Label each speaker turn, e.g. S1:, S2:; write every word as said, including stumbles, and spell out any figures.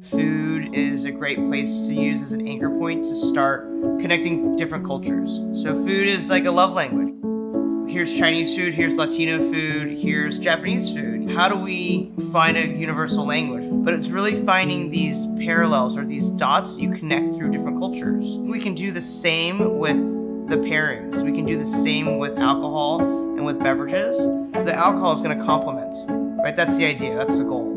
S1: Food is a great place to use as an anchor point to start connecting different cultures. So food is like a love language. Here's Chinese food, here's Latino food, here's Japanese food. How do we find a universal language? But it's really finding these parallels or these dots you connect through different cultures. We can do the same with the pairings. We can do the same with alcohol and with beverages. The alcohol is going to complement, right? That's the idea, that's the goal.